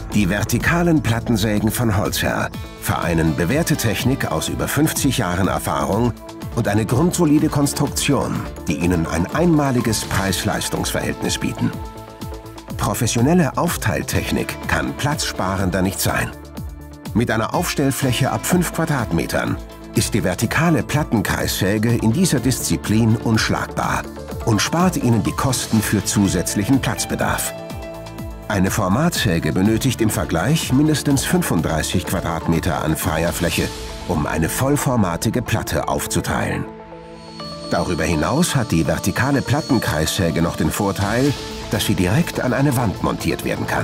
Die vertikalen Plattensägen von Holzherr vereinen bewährte Technik aus über 50 Jahren Erfahrung und eine grundsolide Konstruktion, die Ihnen ein einmaliges Preis-Leistungs-Verhältnis bieten. Professionelle Aufteiltechnik kann platzsparender nicht sein. Mit einer Aufstellfläche ab 5 Quadratmetern ist die vertikale Plattenkreissäge in dieser Disziplin unschlagbar und spart Ihnen die Kosten für zusätzlichen Platzbedarf. Eine Formatsäge benötigt im Vergleich mindestens 35 Quadratmeter an freier Fläche, um eine vollformatige Platte aufzuteilen. Darüber hinaus hat die vertikale Plattenkreissäge noch den Vorteil, dass sie direkt an eine Wand montiert werden kann.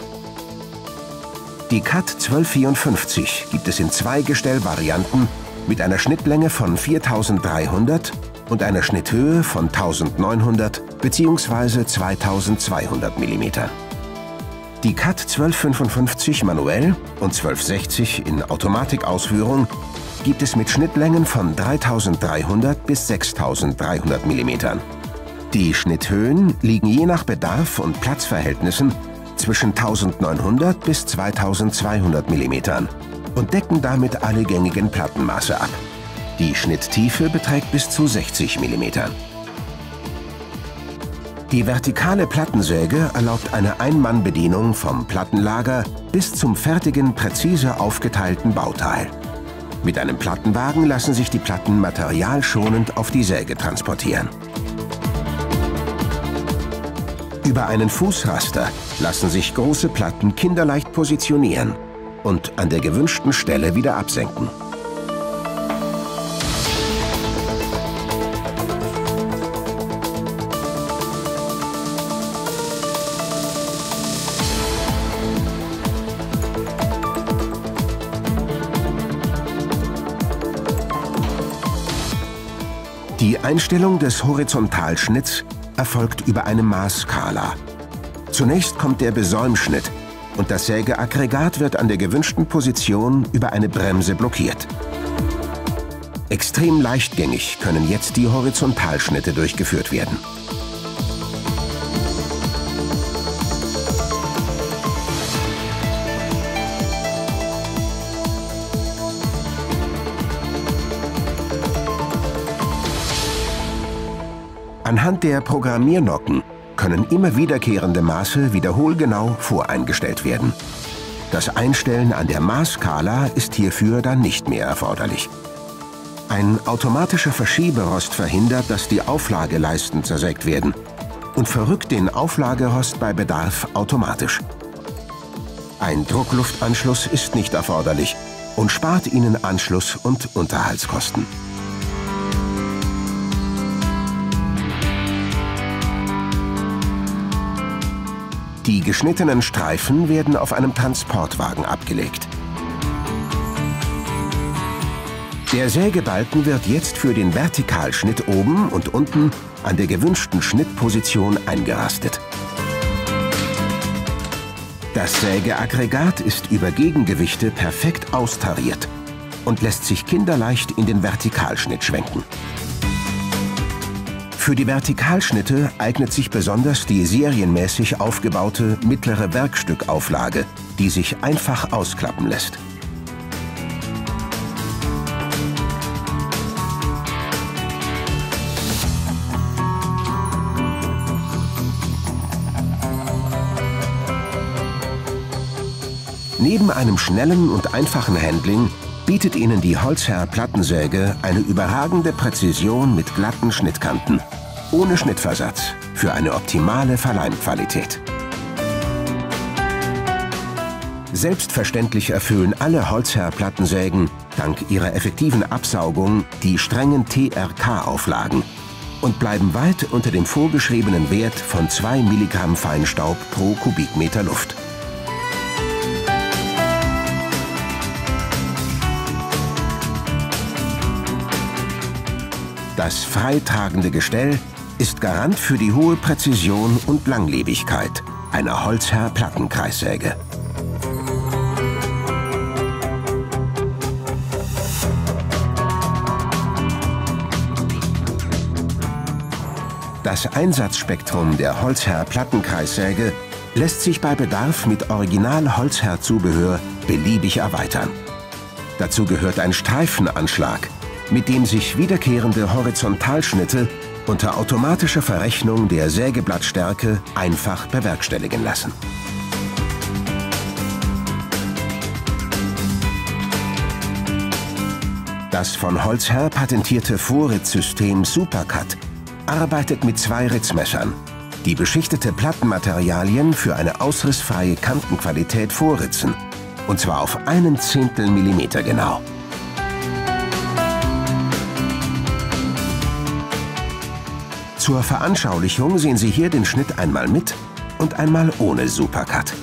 Die CAT 1254 gibt es in 2 Gestellvarianten mit einer Schnittlänge von 4300 und einer Schnitthöhe von 1900 bzw. 2200 mm. Die CAT 1255 manuell und 1260 in Automatikausführung gibt es mit Schnittlängen von 3300 bis 6300 mm. Die Schnitthöhen liegen je nach Bedarf und Platzverhältnissen zwischen 1900 bis 2200 mm und decken damit alle gängigen Plattenmaße ab. Die Schnitttiefe beträgt bis zu 60 mm. Die vertikale Plattensäge erlaubt eine Ein-Mann-Bedienung vom Plattenlager bis zum fertigen, präzise aufgeteilten Bauteil. Mit einem Plattenwagen lassen sich die Platten materialschonend auf die Säge transportieren. Über einen Fußraster lassen sich große Platten kinderleicht positionieren und an der gewünschten Stelle wieder absenken. Die Einstellung des Horizontalschnitts erfolgt über eine Maßskala. Zunächst kommt der Besäumschnitt und das Sägeaggregat wird an der gewünschten Position über eine Bremse blockiert. Extrem leichtgängig können jetzt die Horizontalschnitte durchgeführt werden. Anhand der Programmiernocken können immer wiederkehrende Maße wiederholgenau voreingestellt werden. Das Einstellen an der Maßskala ist hierfür dann nicht mehr erforderlich. Ein automatischer Verschieberost verhindert, dass die Auflageleisten zersägt werden und verrückt den Auflagerost bei Bedarf automatisch. Ein Druckluftanschluss ist nicht erforderlich und spart Ihnen Anschluss- und Unterhaltskosten. Die geschnittenen Streifen werden auf einem Transportwagen abgelegt. Der Sägebalken wird jetzt für den Vertikalschnitt oben und unten an der gewünschten Schnittposition eingerastet. Das Sägeaggregat ist über Gegengewichte perfekt austariert und lässt sich kinderleicht in den Vertikalschnitt schwenken. Für die Vertikalschnitte eignet sich besonders die serienmäßig aufgebaute mittlere Werkstückauflage, die sich einfach ausklappen lässt. Neben einem schnellen und einfachen Handling bietet Ihnen die Holzherr Plattensäge eine überragende Präzision mit glatten Schnittkanten, ohne Schnittversatz, für eine optimale Verleimqualität. Selbstverständlich erfüllen alle Holzherr Plattensägen dank ihrer effektiven Absaugung die strengen TRK-Auflagen und bleiben weit unter dem vorgeschriebenen Wert von 2 Milligramm Feinstaub pro Kubikmeter Luft. Das freitragende Gestell ist Garant für die hohe Präzision und Langlebigkeit einer Holzherr Plattenkreissäge. Das Einsatzspektrum der Holzherr Plattenkreissäge lässt sich bei Bedarf mit Original-Holzherr-Zubehör beliebig erweitern. Dazu gehört ein Streifenanschlag, mit dem sich wiederkehrende Horizontalschnitte unter automatischer Verrechnung der Sägeblattstärke einfach bewerkstelligen lassen. Das von Holzherr patentierte Vorritzsystem Supercut arbeitet mit 2 Ritzmessern, die beschichtete Plattenmaterialien für eine ausrissfreie Kantenqualität vorritzen, und zwar auf 1/10 Millimeter genau. Zur Veranschaulichung sehen Sie hier den Schnitt einmal mit und einmal ohne Supercut.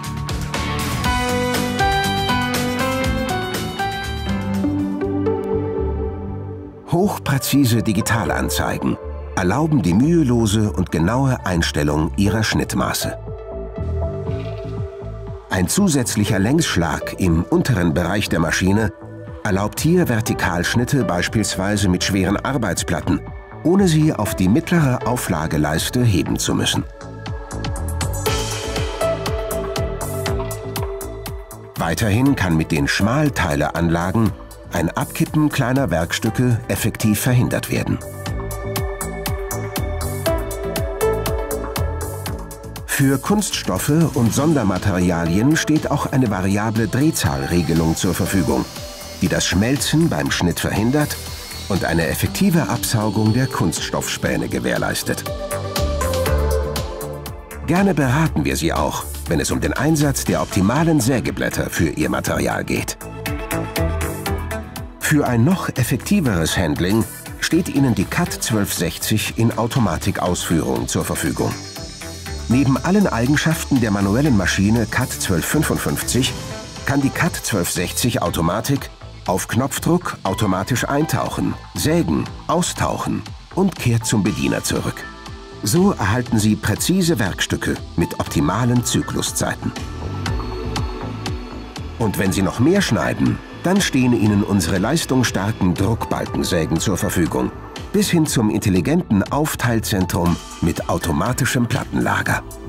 Hochpräzise Digitalanzeigen erlauben die mühelose und genaue Einstellung Ihrer Schnittmaße. Ein zusätzlicher Längsschlag im unteren Bereich der Maschine erlaubt hier Vertikalschnitte beispielsweise mit schweren Arbeitsplatten, ohne sie auf die mittlere Auflageleiste heben zu müssen. Weiterhin kann mit den Schmalteileanlagen ein Abkippen kleiner Werkstücke effektiv verhindert werden. Für Kunststoffe und Sondermaterialien steht auch eine variable Drehzahlregelung zur Verfügung, die das Schmelzen beim Schnitt verhindert und eine effektive Absaugung der Kunststoffspäne gewährleistet. Gerne beraten wir Sie auch, wenn es um den Einsatz der optimalen Sägeblätter für Ihr Material geht. Für ein noch effektiveres Handling steht Ihnen die CUT 1260 in Automatikausführung zur Verfügung. Neben allen Eigenschaften der manuellen Maschine CUT 1255 kann die CUT 1260 Automatik auf Knopfdruck automatisch eintauchen, sägen, austauchen und kehrt zum Bediener zurück. So erhalten Sie präzise Werkstücke mit optimalen Zykluszeiten. Und wenn Sie noch mehr schneiden, dann stehen Ihnen unsere leistungsstarken Druckbalkensägen zur Verfügung, bis hin zum intelligenten Aufteilzentrum mit automatischem Plattenlager.